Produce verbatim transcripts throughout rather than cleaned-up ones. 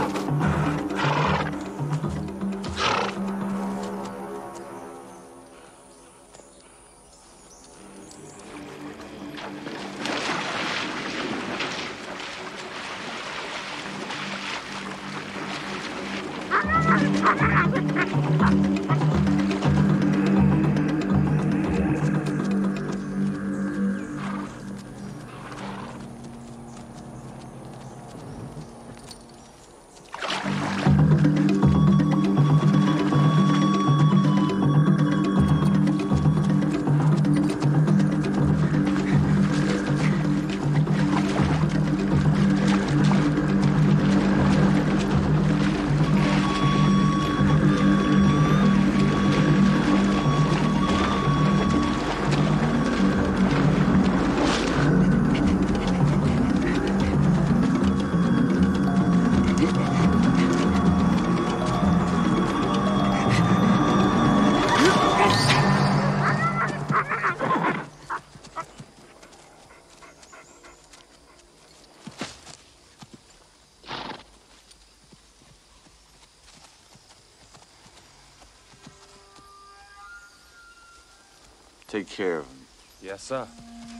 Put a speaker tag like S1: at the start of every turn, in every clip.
S1: Take care of him.
S2: Yes, sir.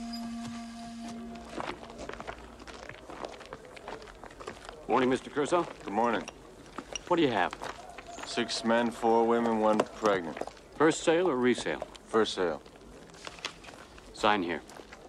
S3: Morning, Mister Crusoe.
S1: Good morning.
S3: What do you have?
S1: Six men, four women, one pregnant.
S3: First sale or resale?
S1: First sale.
S3: Sign here.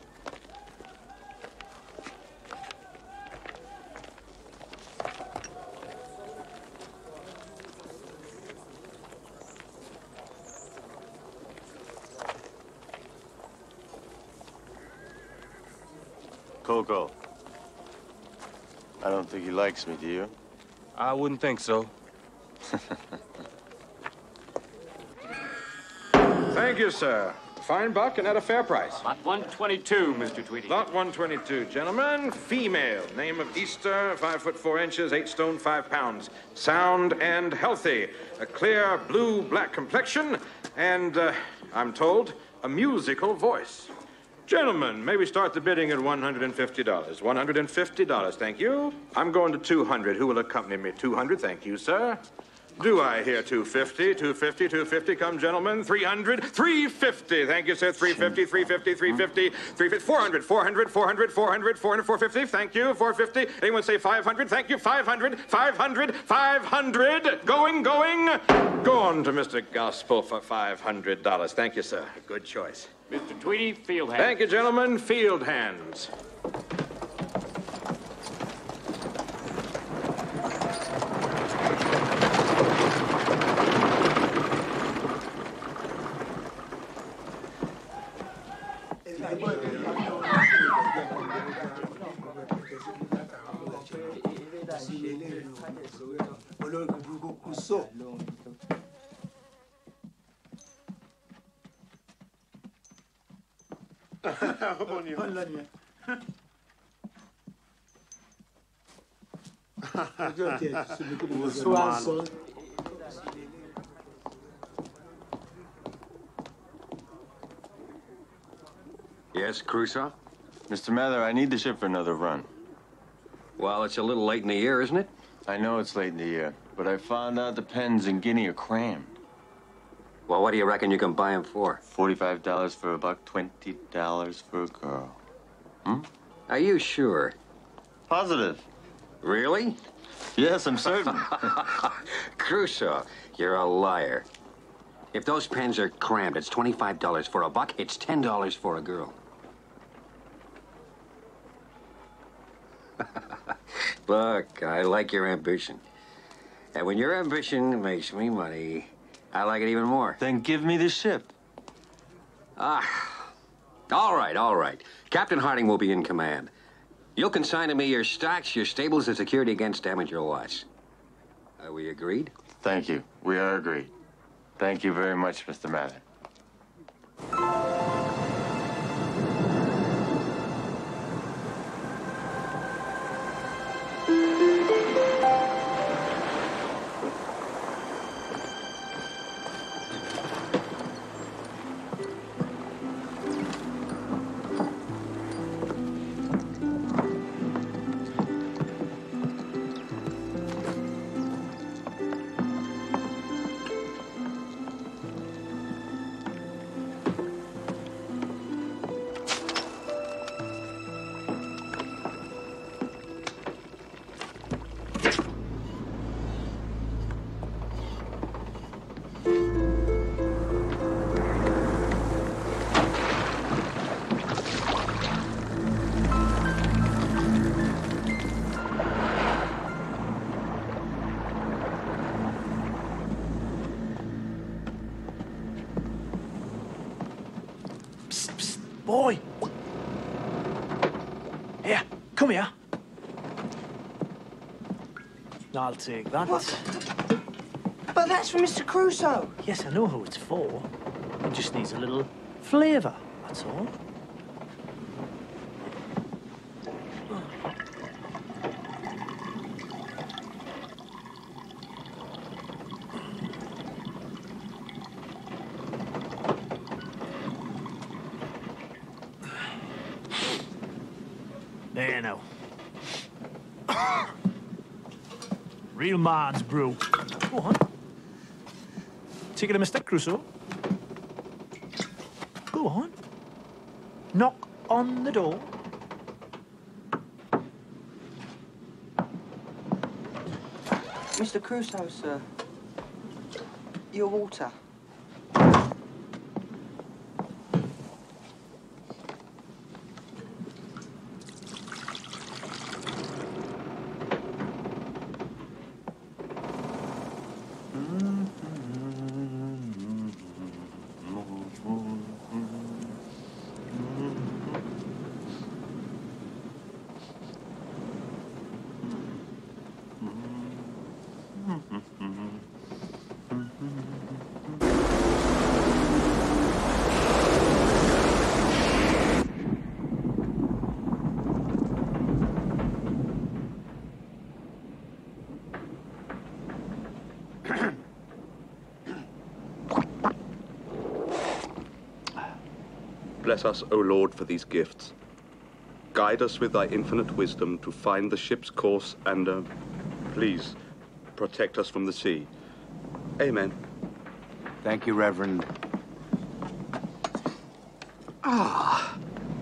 S1: Coco. I don't think he likes me, do you?
S2: I wouldn't think so.
S4: Thank you, sir. Fine buck and at a fair price.
S3: Lot one twenty-two, Mister Tweedy.
S4: Lot one twenty-two, gentlemen. Female. Name of Easter, five foot four inches, eight stone, five pounds. Sound and healthy. A clear blue-black complexion, and, uh, I'm told, a musical voice. Gentlemen, may we start the bidding at one hundred fifty dollars. one hundred fifty dollars, thank you. I'm going to two hundred. Who will accompany me? two hundred, thank you, sir. Do I hear two fifty? two fifty, two fifty, come, gentlemen. three hundred, three fifty. Thank you, sir. three fifty, three fifty, three fifty, three fifty, four hundred, four hundred, four hundred, four hundred, four hundred, four fifty. Thank you, four fifty. Anyone say five hundred? Thank you, five hundred, five hundred, five hundred. Going, going. Go on to Mister Gospel for five hundred dollars. Thank you, sir. Good choice.
S3: Mister Tweedy, field hand.
S4: Thank you, gentlemen. Field hands.
S5: Yes, Crusoe?
S1: Mister Mather, I need the ship for another run.
S5: Well, it's a little late in the year, isn't it?
S1: I know it's late in the year, but I found out the pens in Guinea are crammed.
S5: Well, what do you reckon you can buy them for?
S1: Forty-five dollars for a buck, twenty dollars for a girl. Hmm?
S5: Are you sure?
S1: Positive.
S5: Really?
S1: Yes, I'm certain.
S5: Crusoe, you're a liar. If those pens are crammed, it's twenty-five dollars for a buck, it's ten dollars for a girl. Look, I like your ambition. And when your ambition makes me money, I like it even more.
S1: Then give me the ship.
S5: Ah. All right, all right. Captain Harding will be in command. You'll consign to me your stocks, your stables, and security against damage or loss. Are we agreed?
S1: Thank you. We are agreed. Thank you very much, Mister Mather.
S6: boy. Here, come here. I'll take that.
S7: What? But that's for Mister Crusoe.
S6: Yes, I know who it's for. It just needs a little flavour, that's all. There now. Real man's brew. Go on. Take it a Mister Crusoe. Go on. Knock on the door.
S7: Mister Crusoe, sir. Your water.
S8: Bless us, O Lord, for these gifts. Guide us with thy infinite wisdom to find the ship's course and, uh, please, protect us from the sea. Amen.
S9: Thank you, Reverend.
S8: Ah.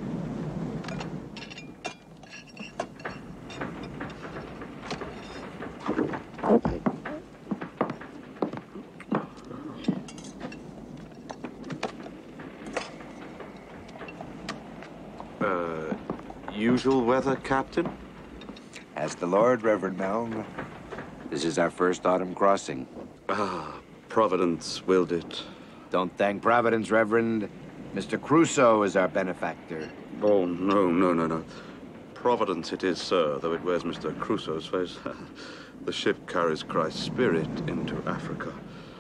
S8: Uh, usual weather, Captain?
S9: As the Lord, Reverend Melm. This is our first autumn crossing.
S8: Ah, Providence willed it.
S9: Don't thank Providence, Reverend. Mister Crusoe is our benefactor.
S8: Oh, no, no, no, no. Providence it is, sir, though it wears Mister Crusoe's face. The ship carries Christ's spirit into Africa.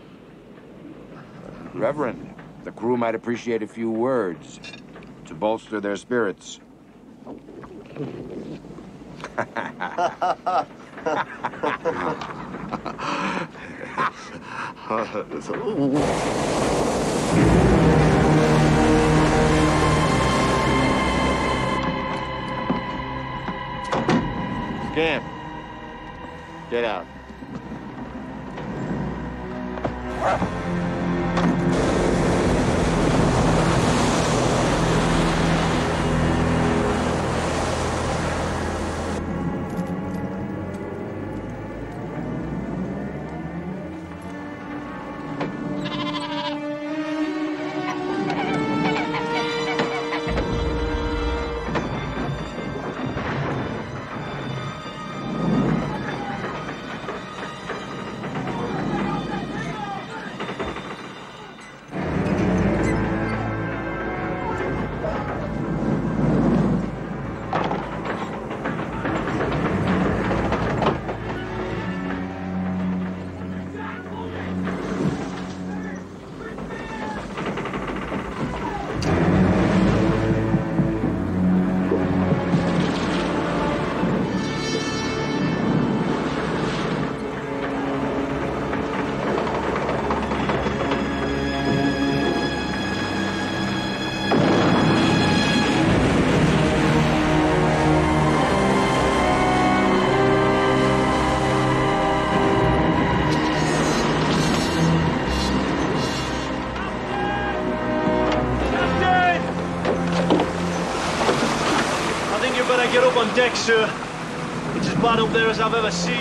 S9: Reverend, the crew might appreciate a few words to bolster their spirits.
S1: Scamp. Get out.
S6: Get up on deck, sir. It's as bad up there as I've ever seen.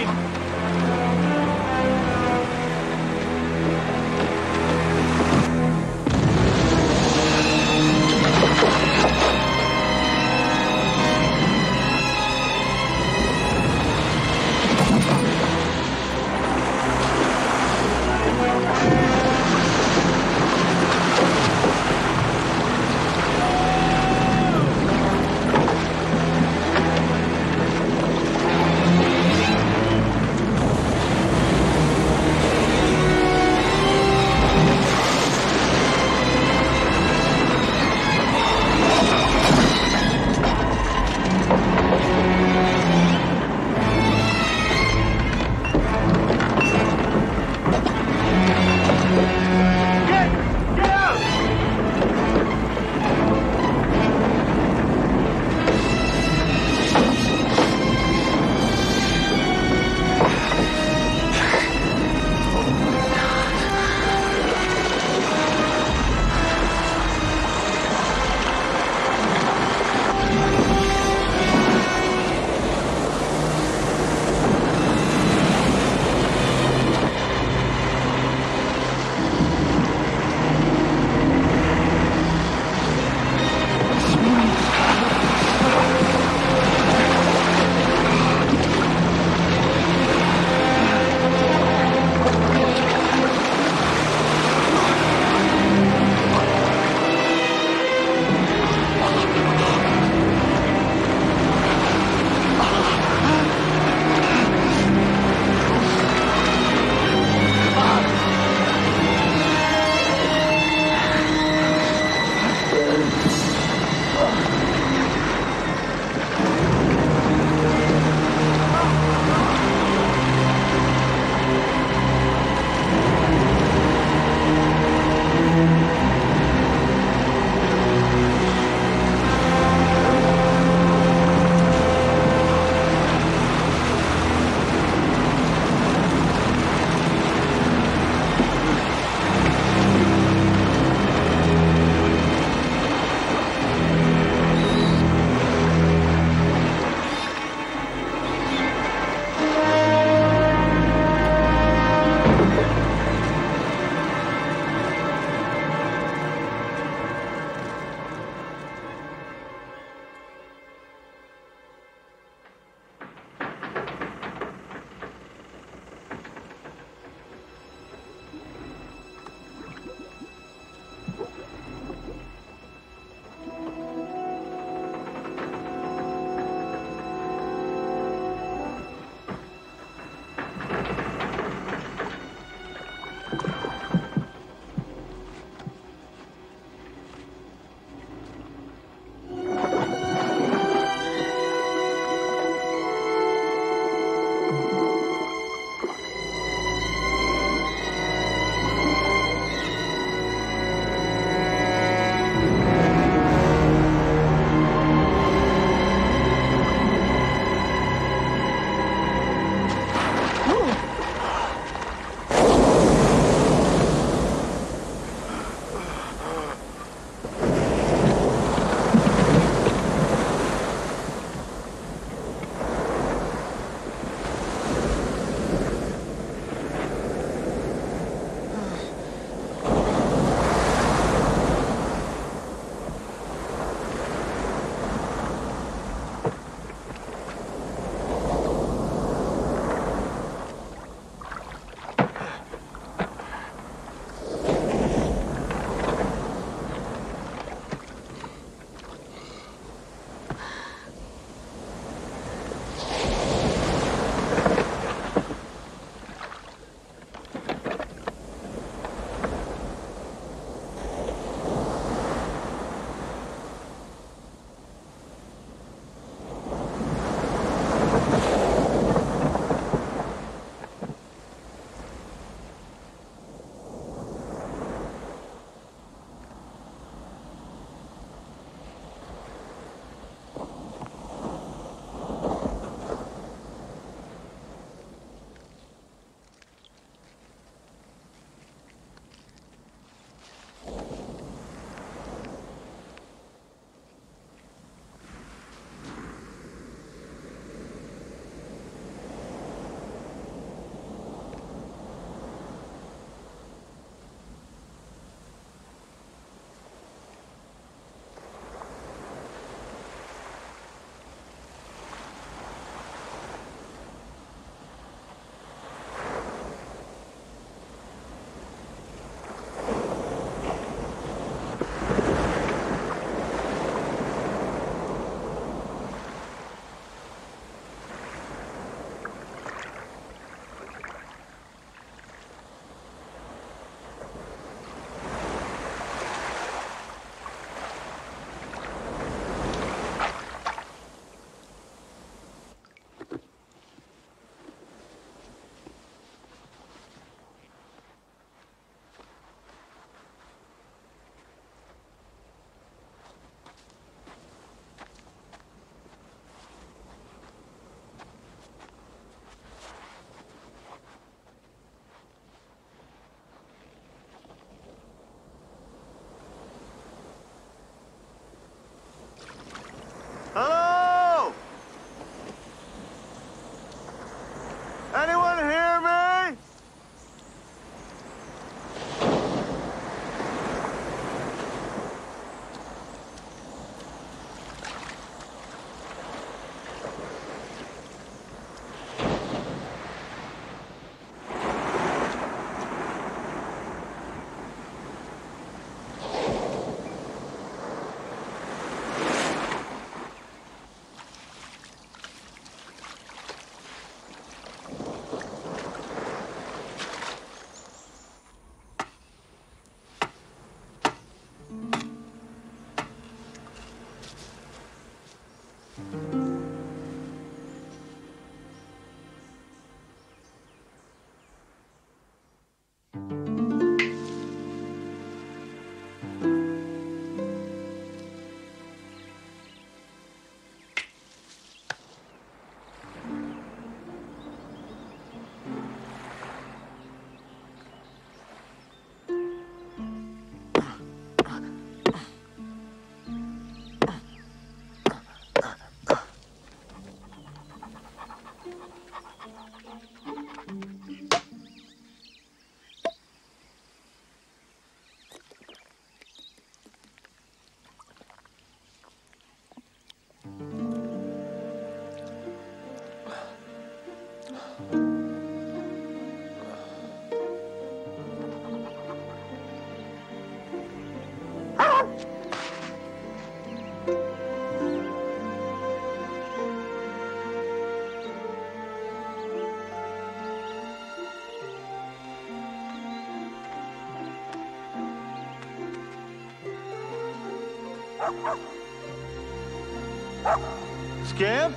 S1: Scamp?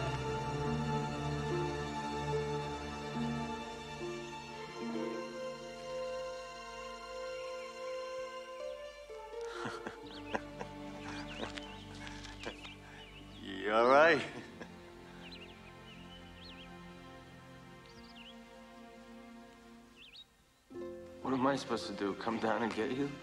S1: You all right?
S2: What am I supposed to do? Come down and get you?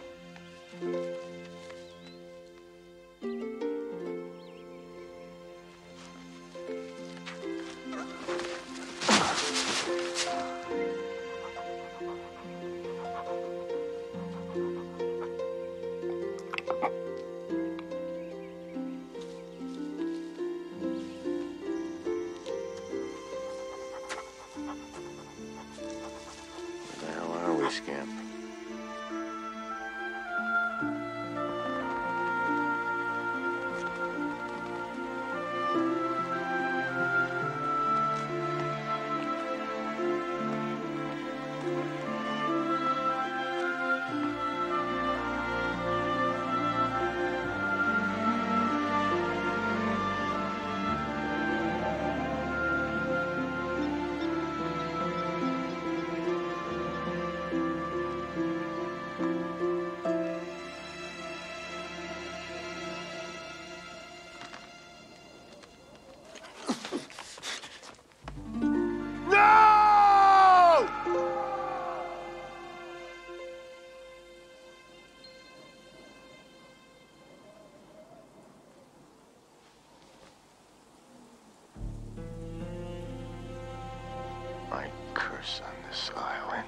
S1: Where the hell are we, Scamp? My curse on this island.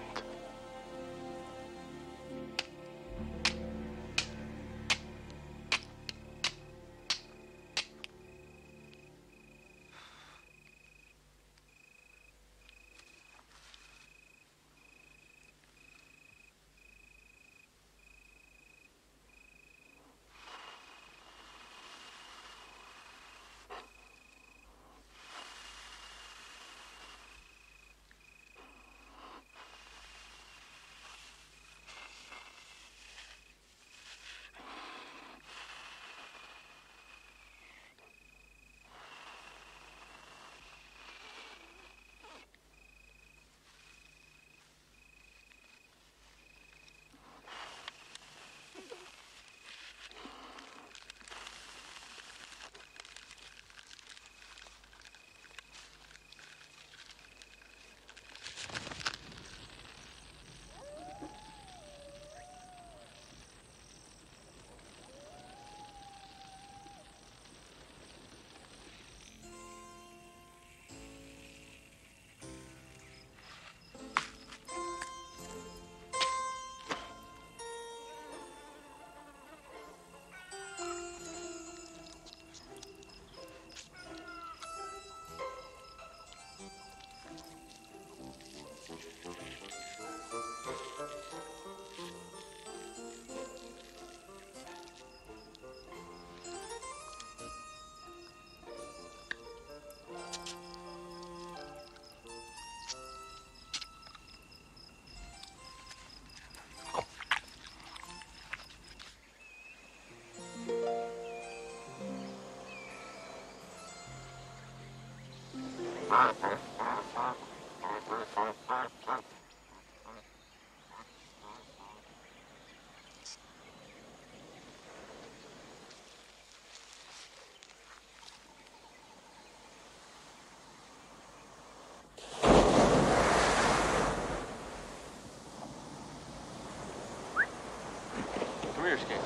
S2: Come here, Scamp.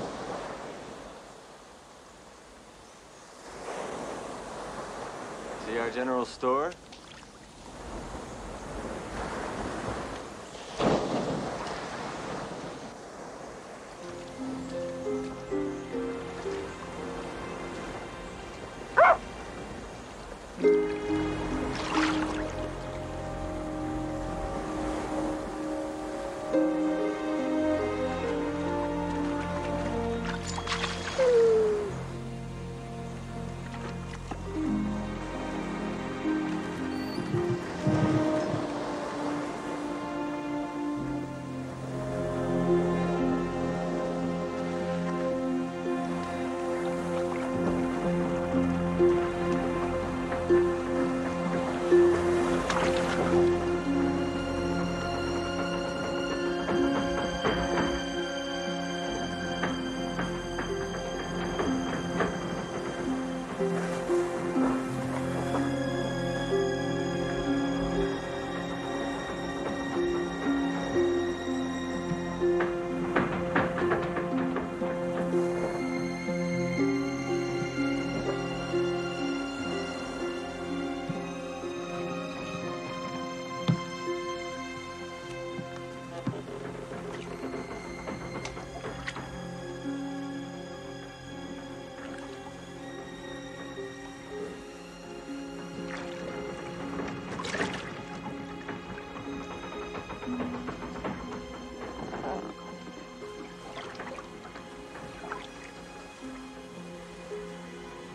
S1: See our general store?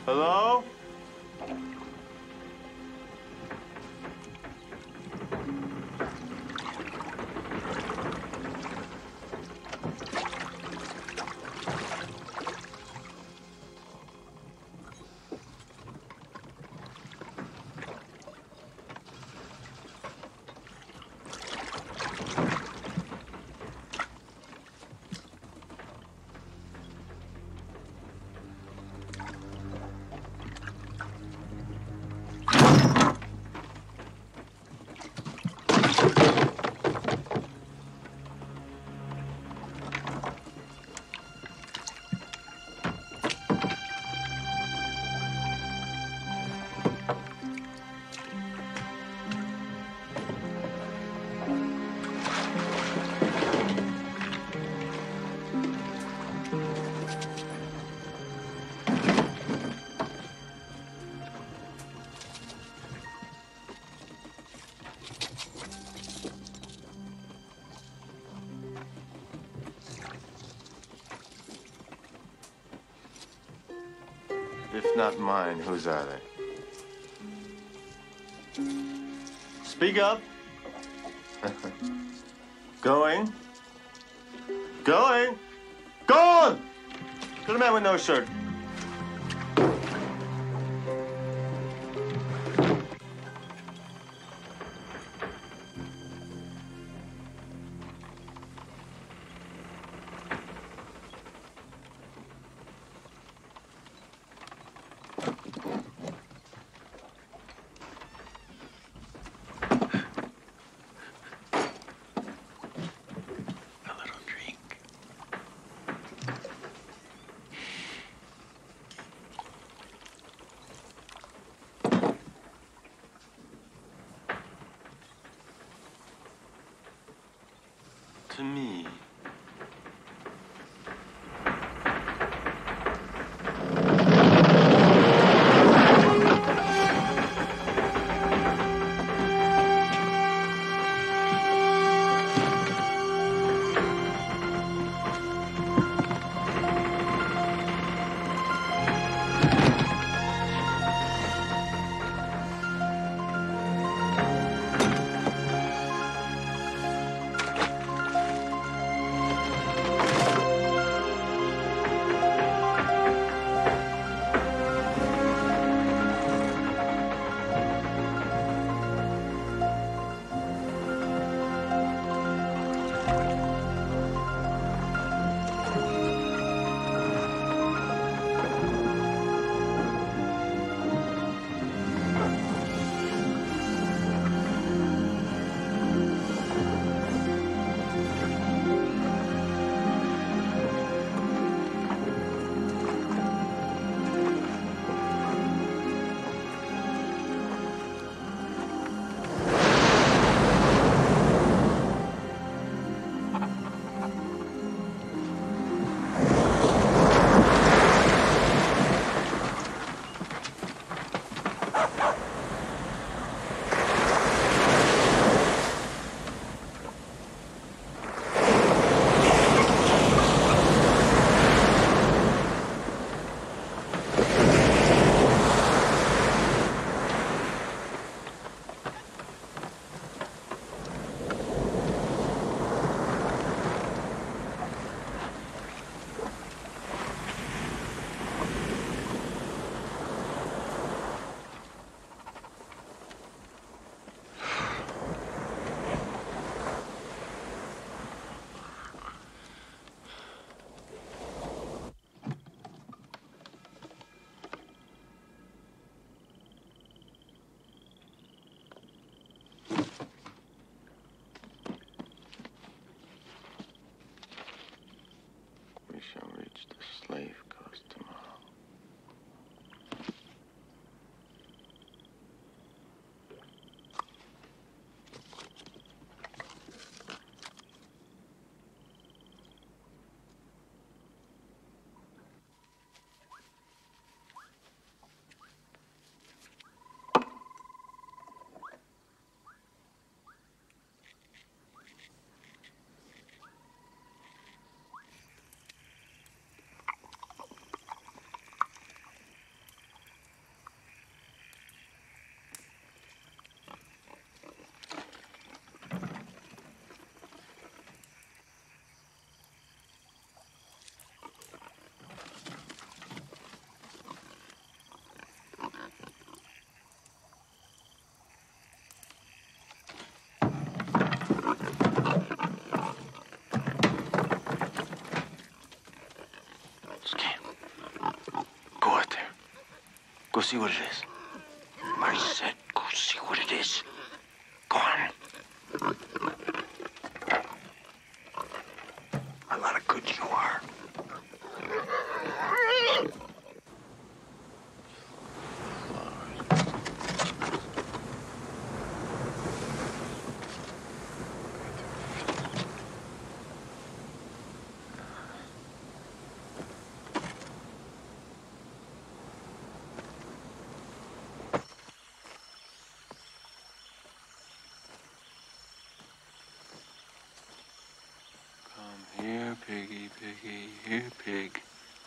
S1: Hello? If not mine, whose are they? Speak up. Going. Going. Gone! To the man with no shirt. To me.
S2: Go see what it is.
S9: I said, go see what it is. Go on. A lot of good you are.
S2: Here, piggy, piggy, here, pig.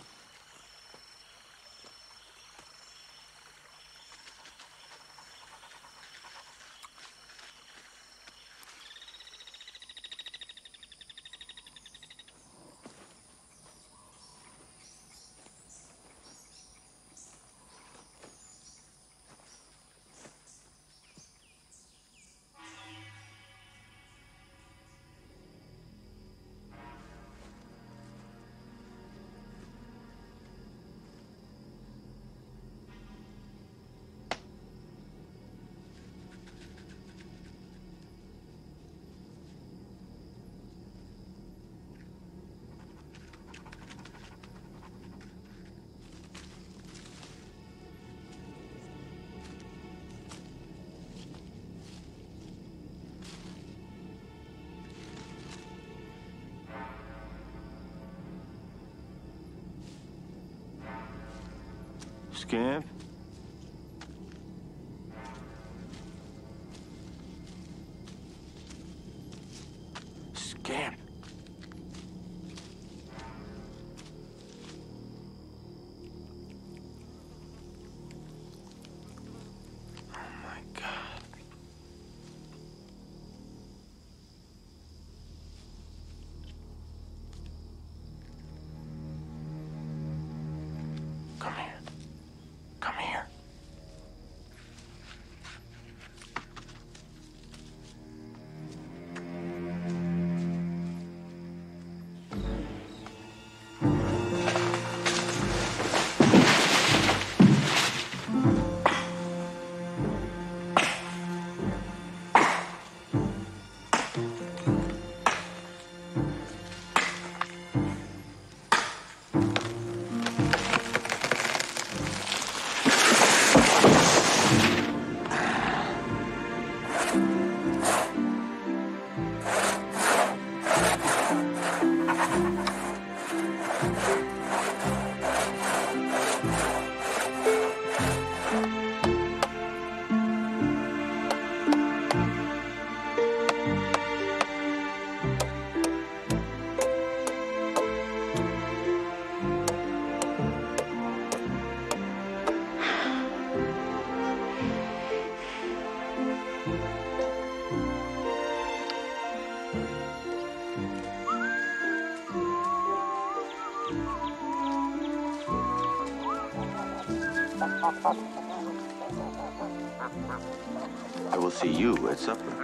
S1: Scamp?
S2: Scamp. Oh my God. Come here. Come here.
S1: I will see you at supper.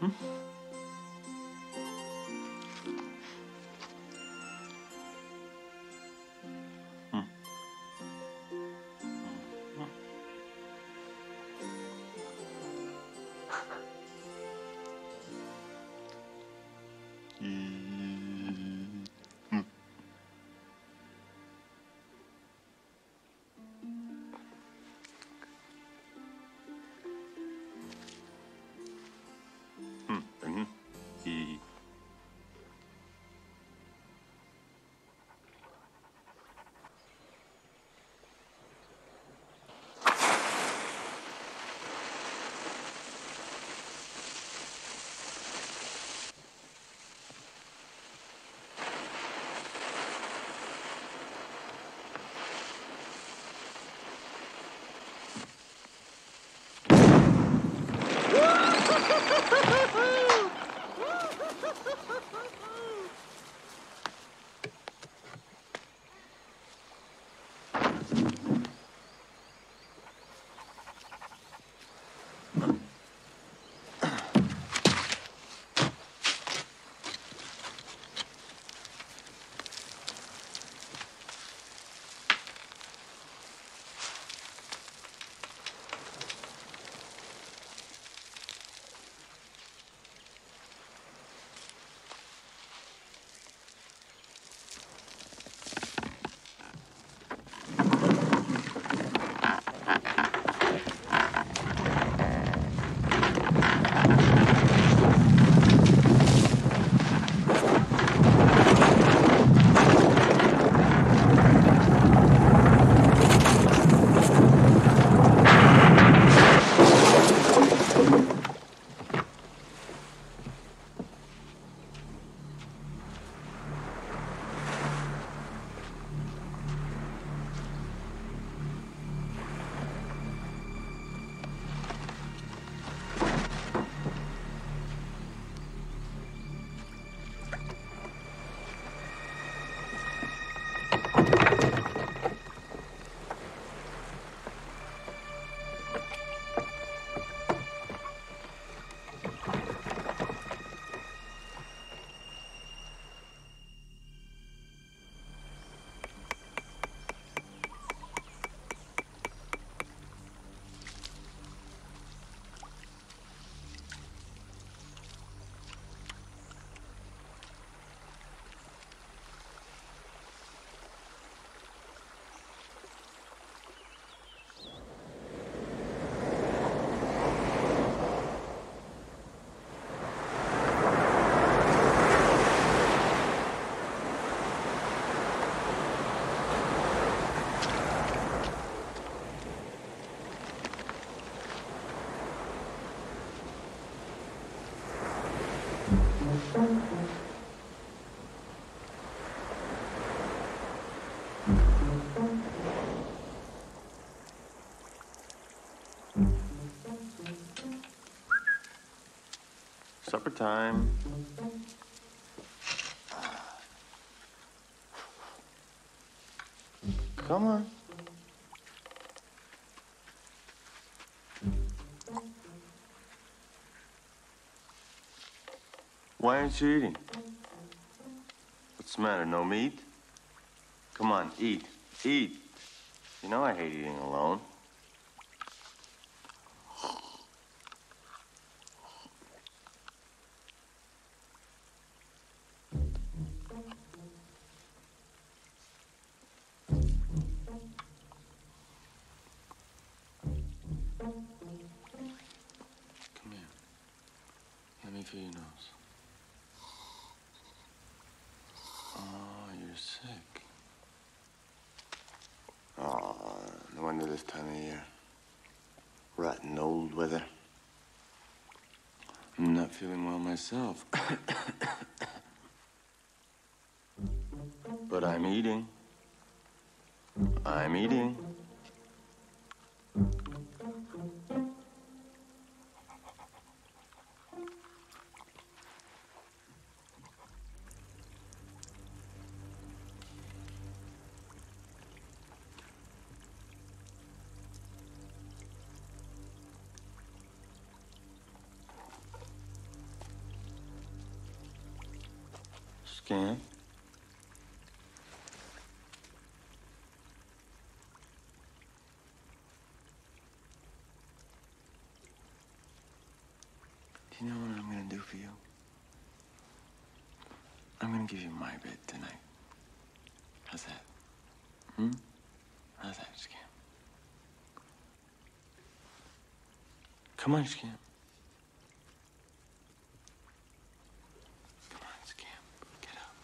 S1: Supper time. Come on. Why aren't you eating? What's the matter, no meat? Come on, eat. Eat. You know I hate eating alone. Come here. Let me feel your nose. Oh, you're sick. Oh, no wonder this time of year. Rotten old weather. I'm not feeling well myself. But I'm eating. I'm eating. Scamp. Do you know what I'm gonna do for you? I'm gonna give you my bed tonight. How's that? Hmm? How's that, Scamp? Come on, Scamp. Come on, Scamp. Get up.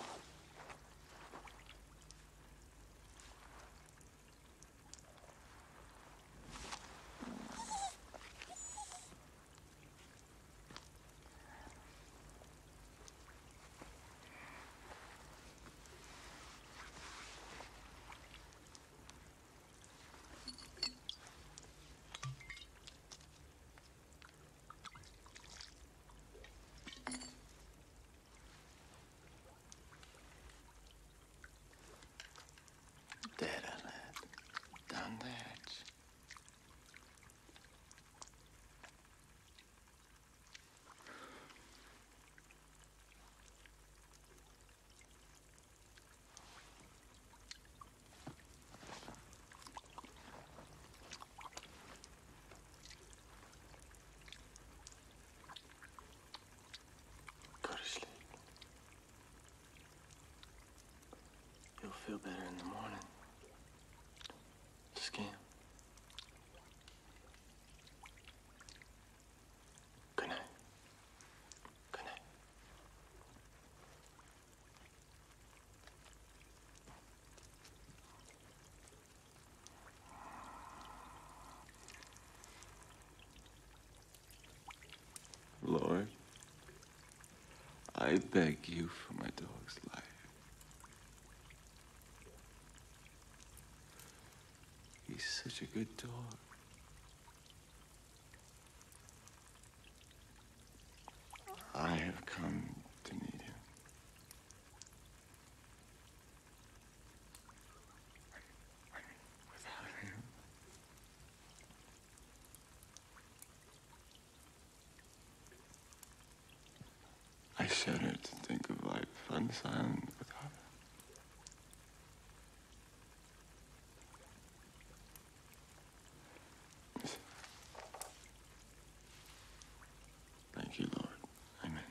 S1: There, lad. Down there. Go to sleep. You'll feel better in the morning. Scamp. Good night. Good night. Lord, I beg you for my dog's life. He's such a good dog. I have come to need him. Without him, I shudder to think of life unsilent without him. Thank you, Lord. Amen.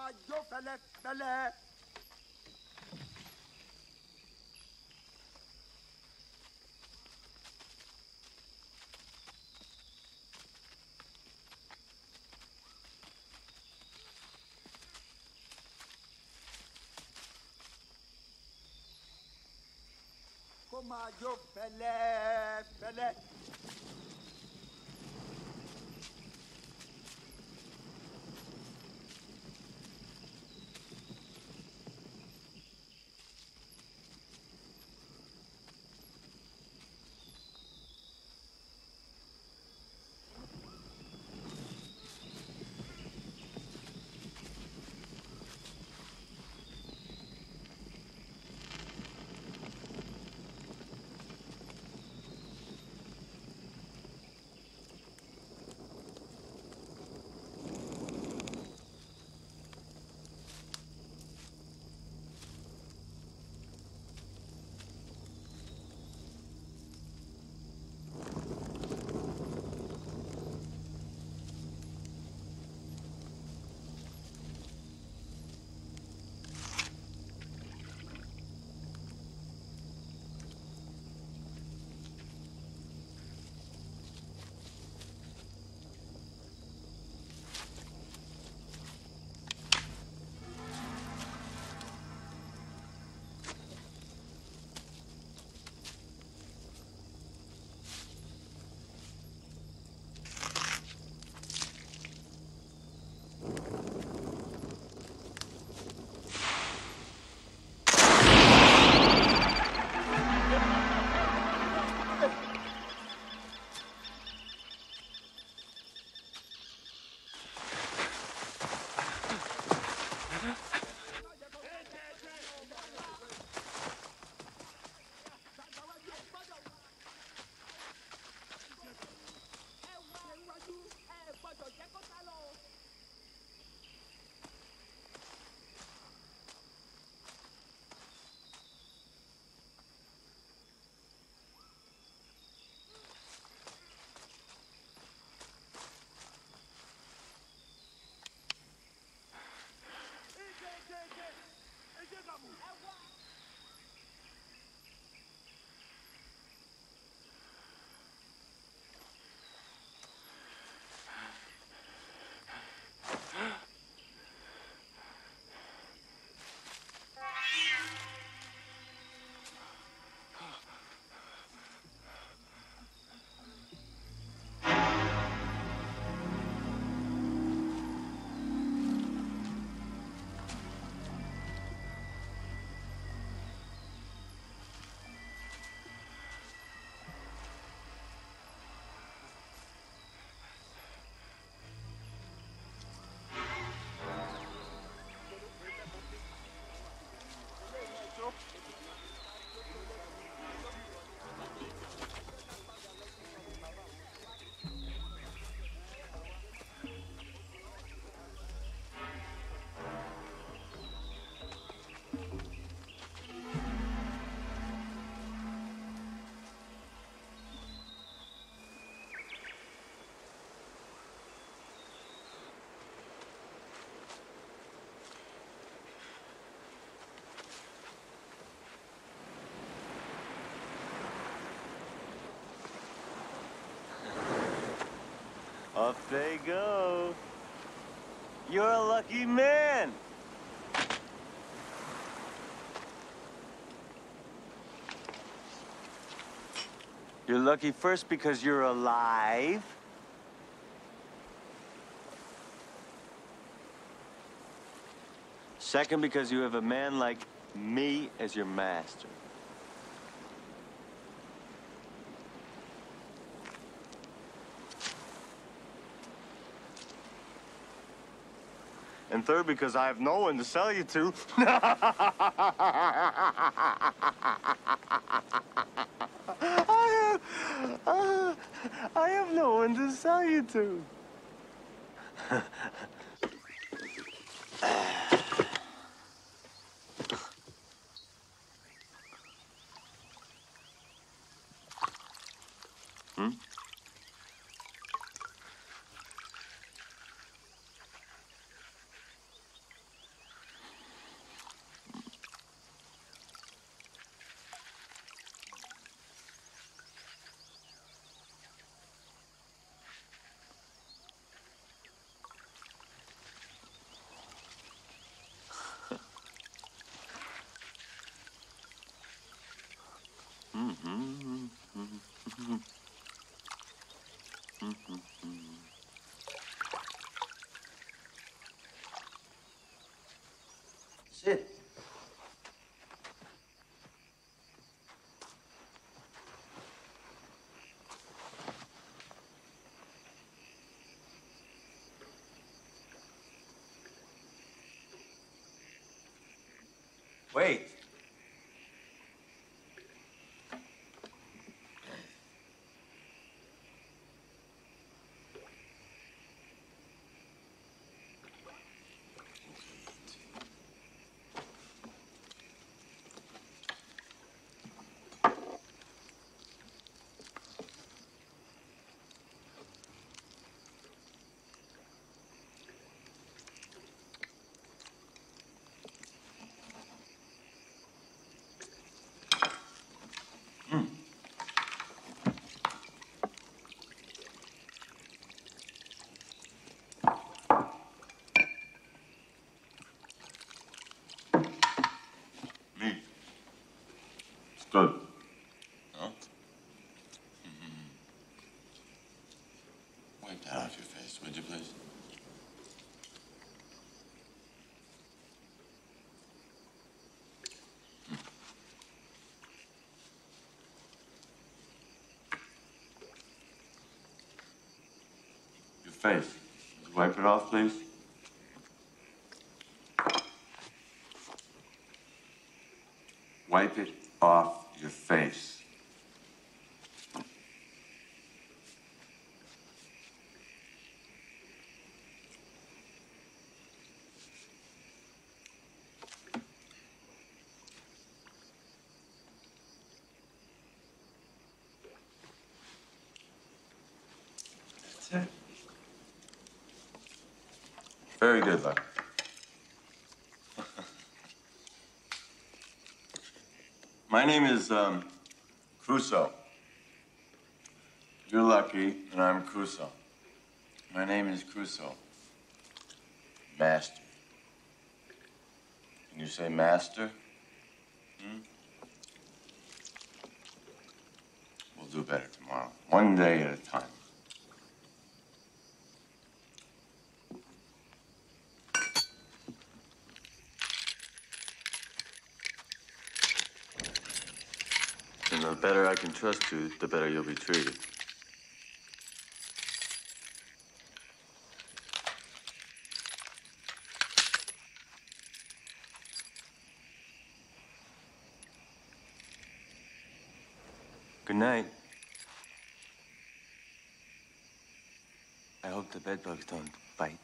S10: yo fele fele. Koma yo fele fele.
S1: Up they go. You're a lucky man. You're lucky first because you're alive. Second, because you have a man like me as your master. And third, because I have no one to sell you to. I have, uh, I have no one to sell you to. Hmm? Sit. Wait. Good.
S11: Huh? Mm-hmm. Wipe that off your face, would you please?
S1: Your face. Wipe it off, please. Wipe it off your face. That's it. Very good, luck. My name is, um, Crusoe. You're lucky, and I'm Crusoe. My name is Crusoe. Master. Can you say master? Hmm? We'll do better tomorrow. One day at a time. And the better I can trust you, the better you'll be treated. Good night. I hope the bedbugs don't bite.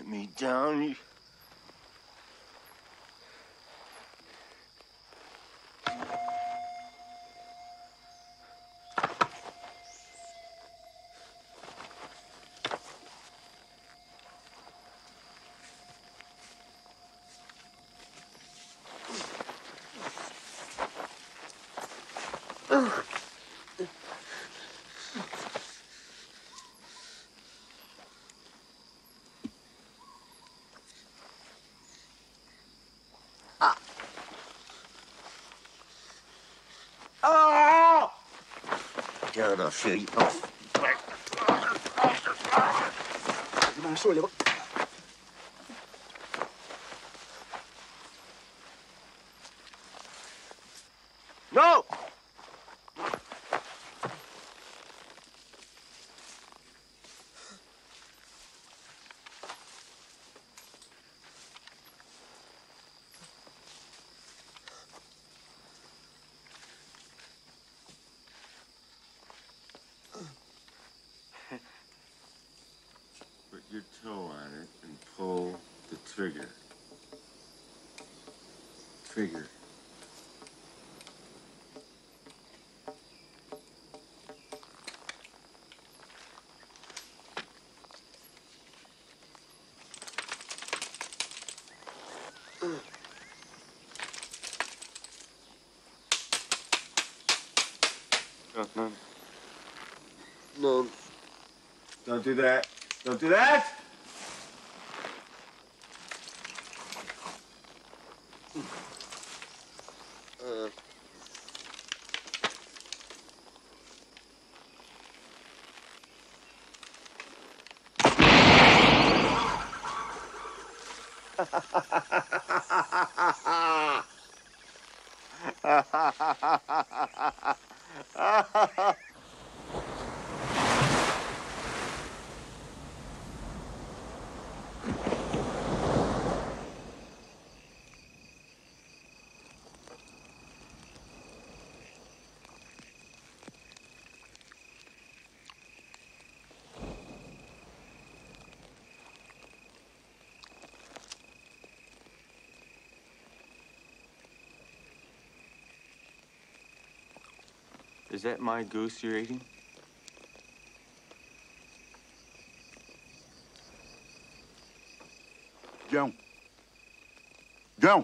S1: me down. You...
S10: Oh!
S1: Down, I'll show you.
S10: Sorry, look.
S1: No!
S11: Put your toe on it and pull the trigger. Trigger.
S1: No, no. No. Don't do that. Don't do that! Uh. Is that my goose you're eating?
S10: João. João.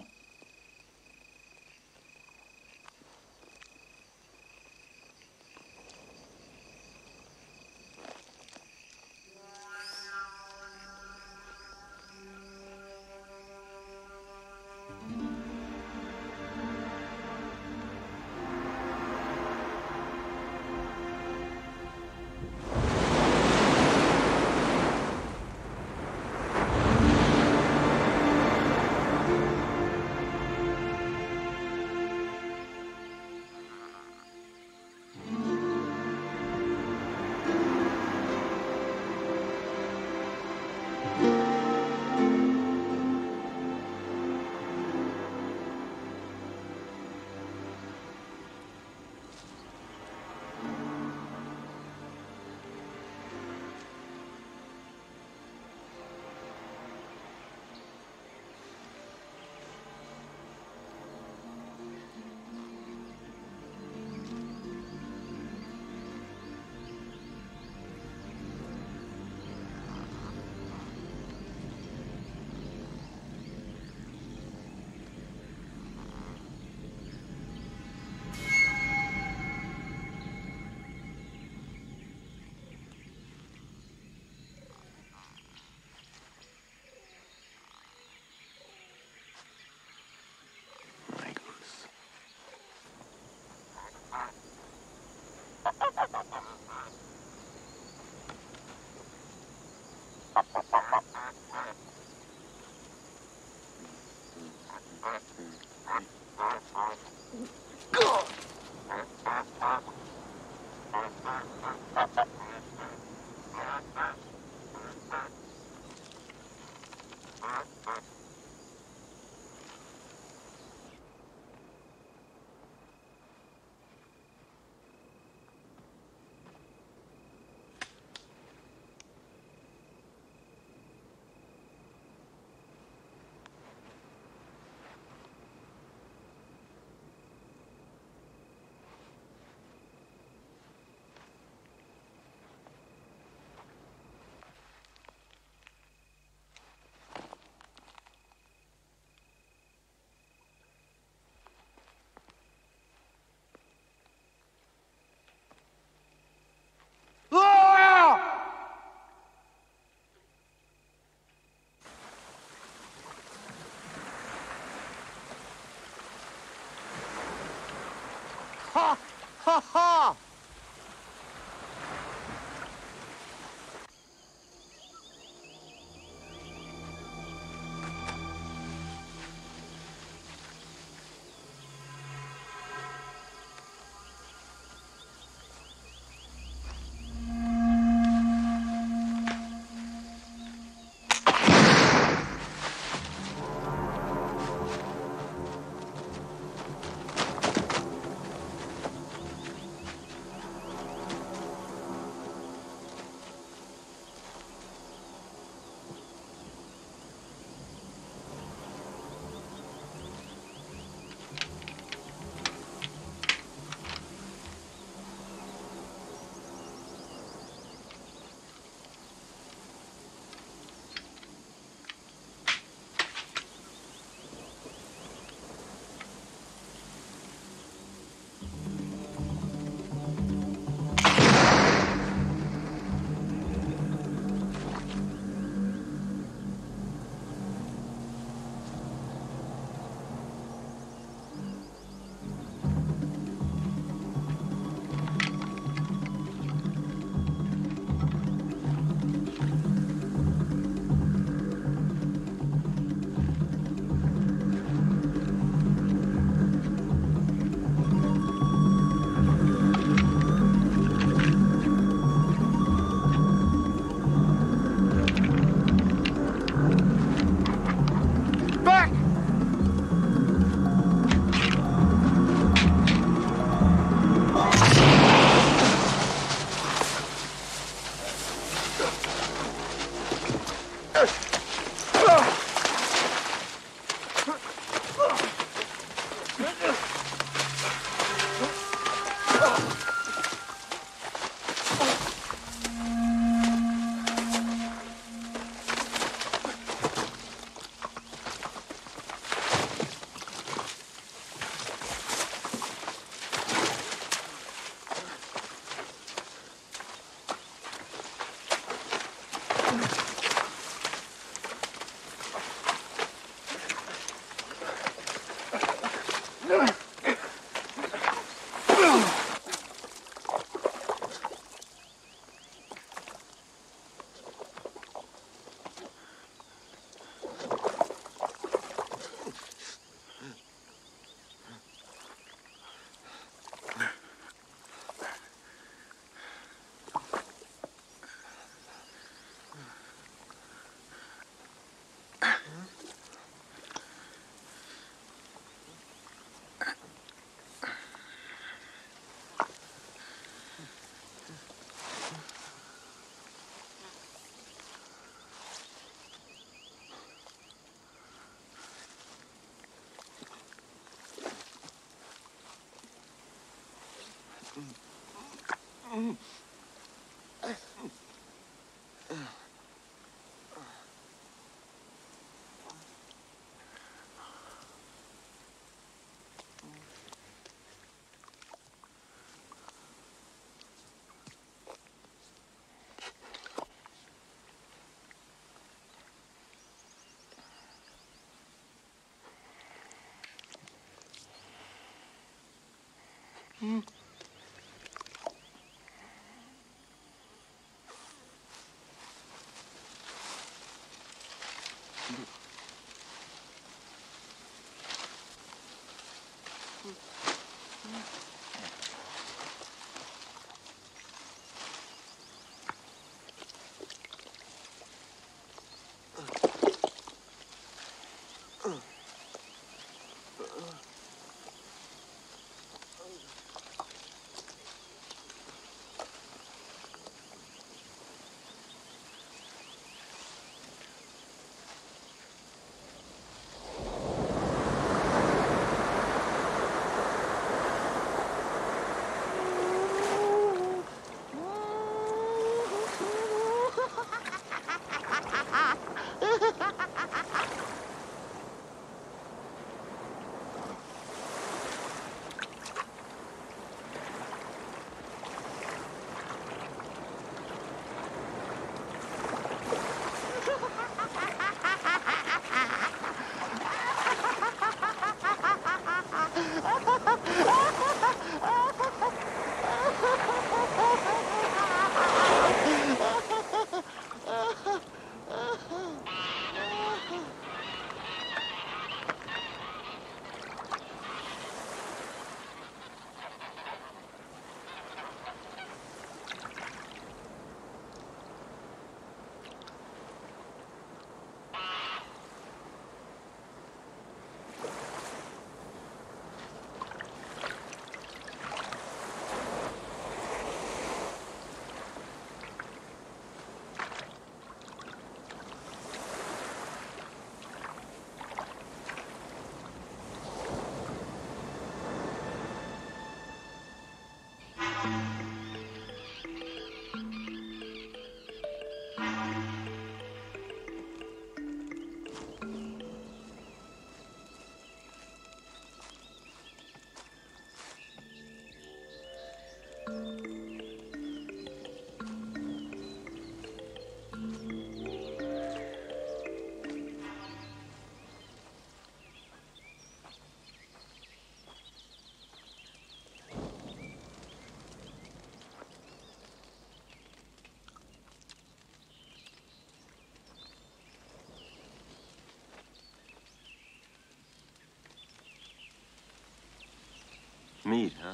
S1: Meat, huh?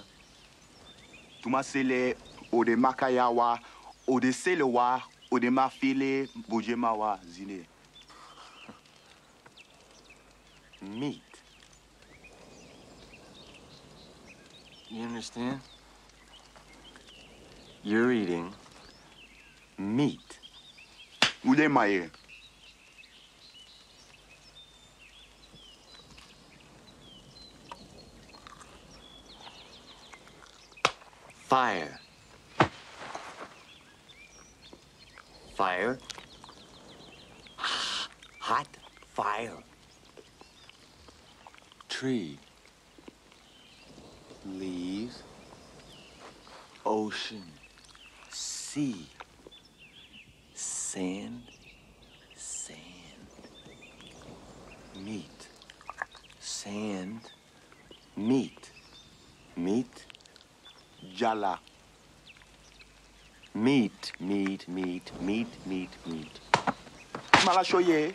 S10: Tumasele ode makayawa, ode selewa, ode mafile bujemawa zine.
S1: Meat. You understand? You're eating meat.
S10: Ude maye.
S1: Fire. Fire. Hot fire. Tree. Leaves. Ocean. Sea. Sand. Sand. Meat. Sand. Meat. Meat.
S10: Jala.
S1: Meat, meat, meat, meat, meat, meat.
S10: Malashoye.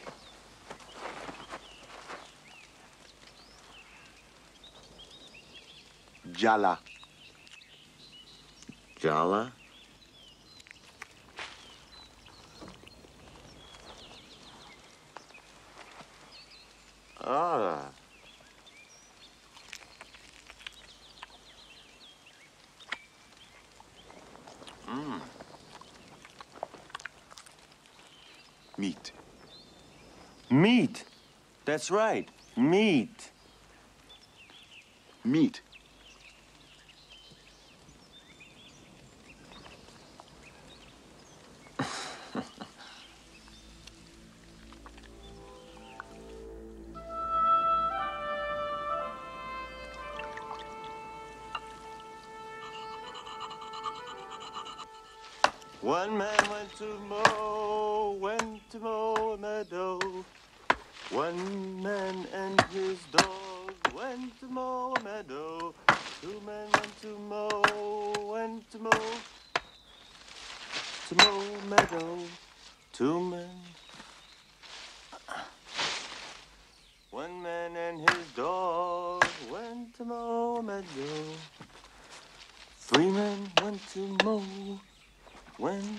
S10: Jala.
S1: Jala. Ah. Mm.
S10: Meat.
S1: Meat. That's right. Meat.
S10: Meat.
S1: One man went to mow, went to mow a meadow. One man and his dog went to mow a meadow. Two men went to mow, went to mow, to mow a meadow. Two men. One man and his dog went to mow a meadow. Three men went to mow, went.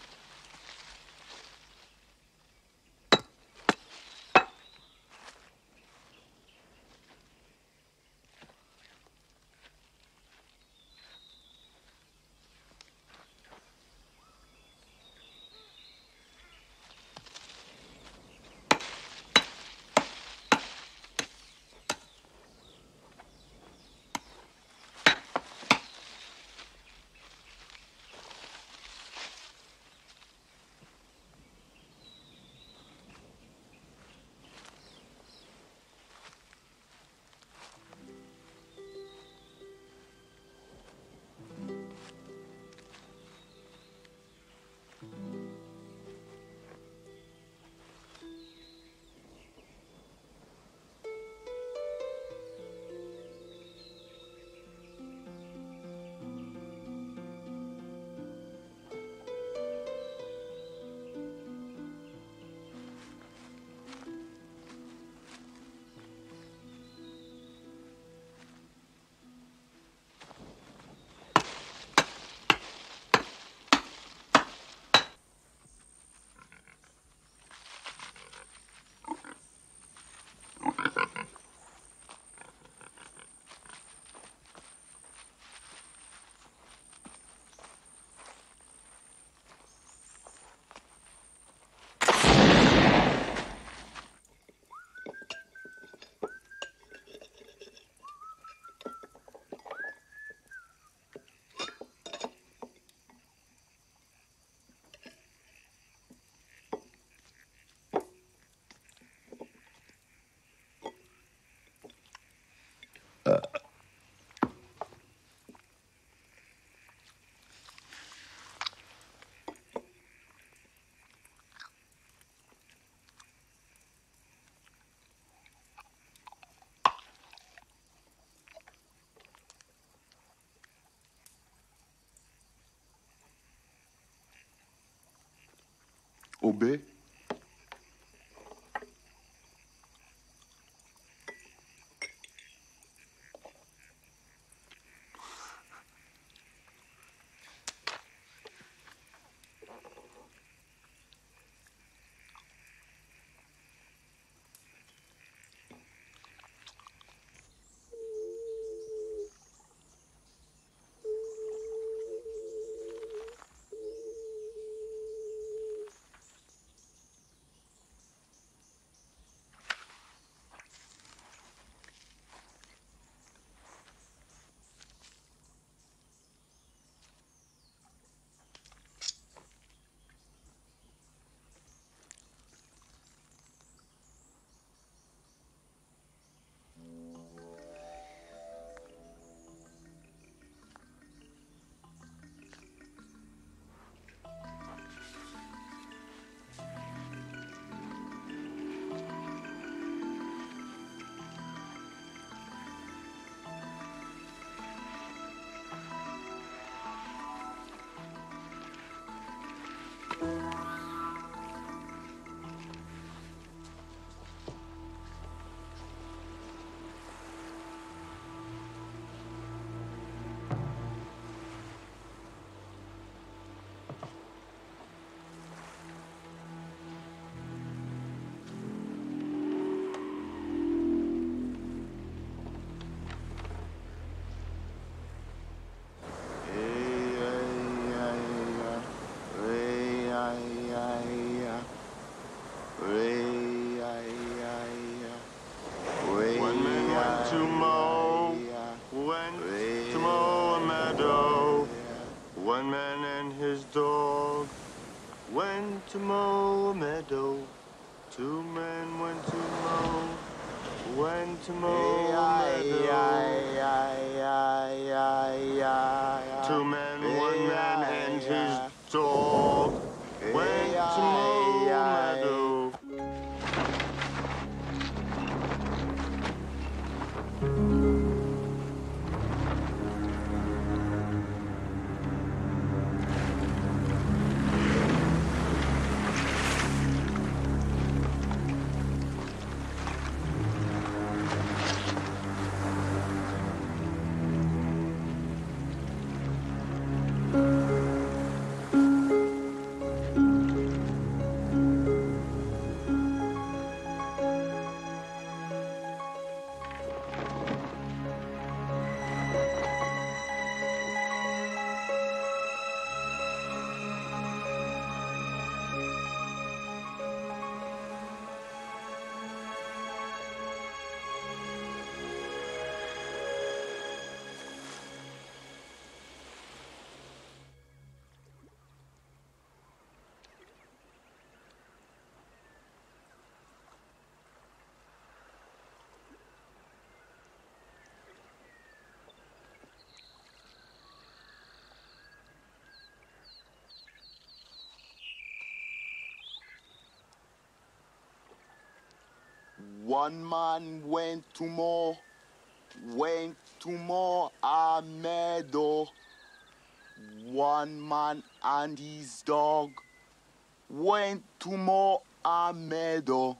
S10: Obey.
S1: One man went to mow, went to mow a meadow. One man and his dog went to mow a meadow. Two men went to mow, went to mow a meadow. Two men, one man and his dog went to mow a meadow.
S10: One man went to mow, went to mow a meadow. One man and his dog went to mow a meadow.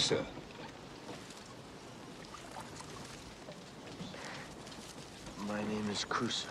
S12: sir?
S2: My name is Crusoe.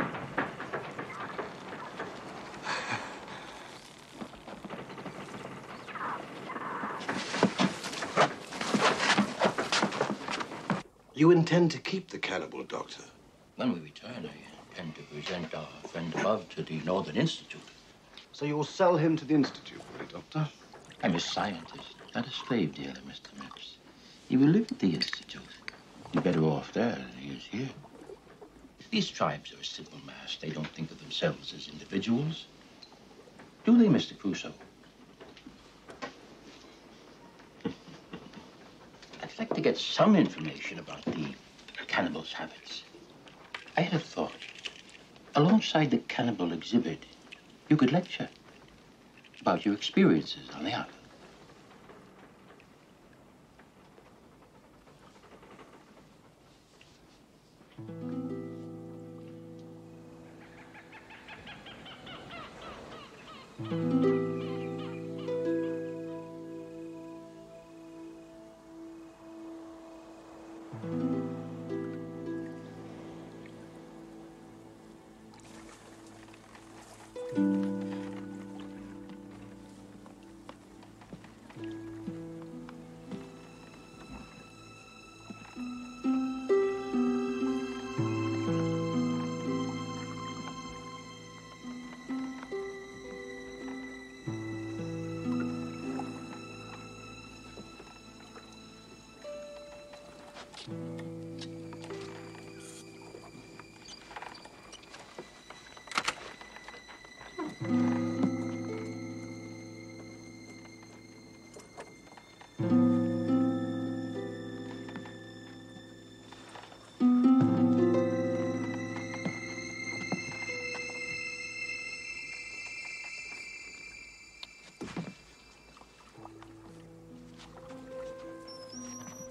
S12: You intend to keep the cannibal, Doctor?
S13: When we return, I intend to present our friend above to the Northern Institute.
S12: So you'll sell him to the Institute, will you, Doctor?
S13: I'm a scientist, not a slave dealer, Mister Mix. He will live at the Institute. He's better off there than he is here. These tribes are a simple mass. They don't think of themselves as individuals. Do they, Mister Crusoe? I'd like to get some information about the cannibal's habits. I had a thought. Alongside the cannibal exhibit, you could lecture about your experiences on the island.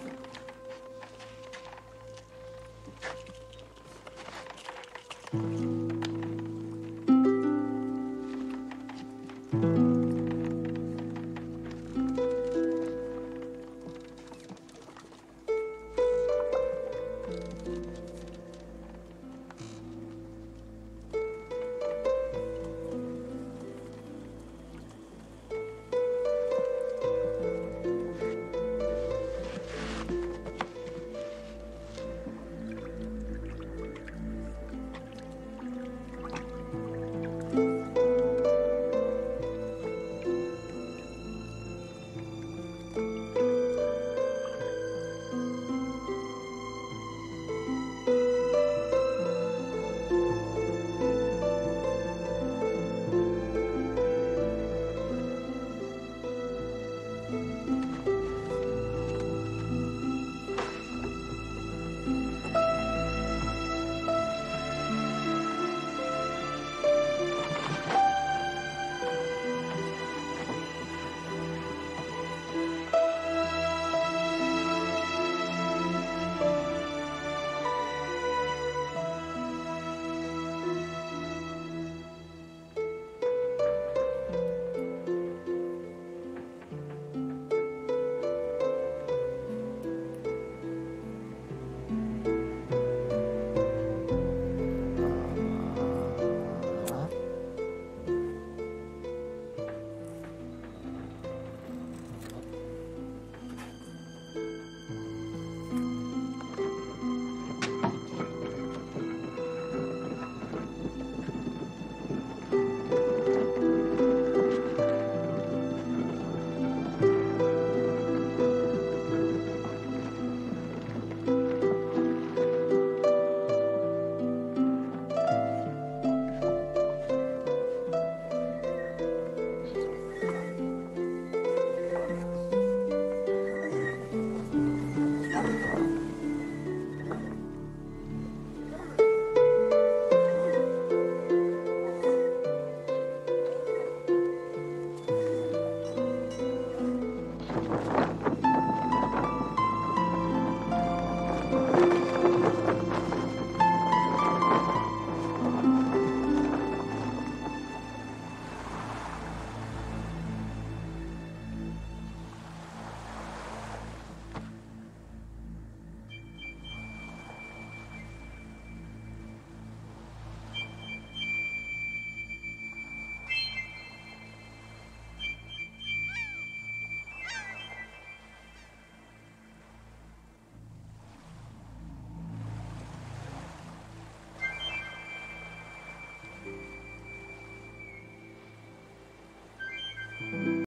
S14: Mm-hmm.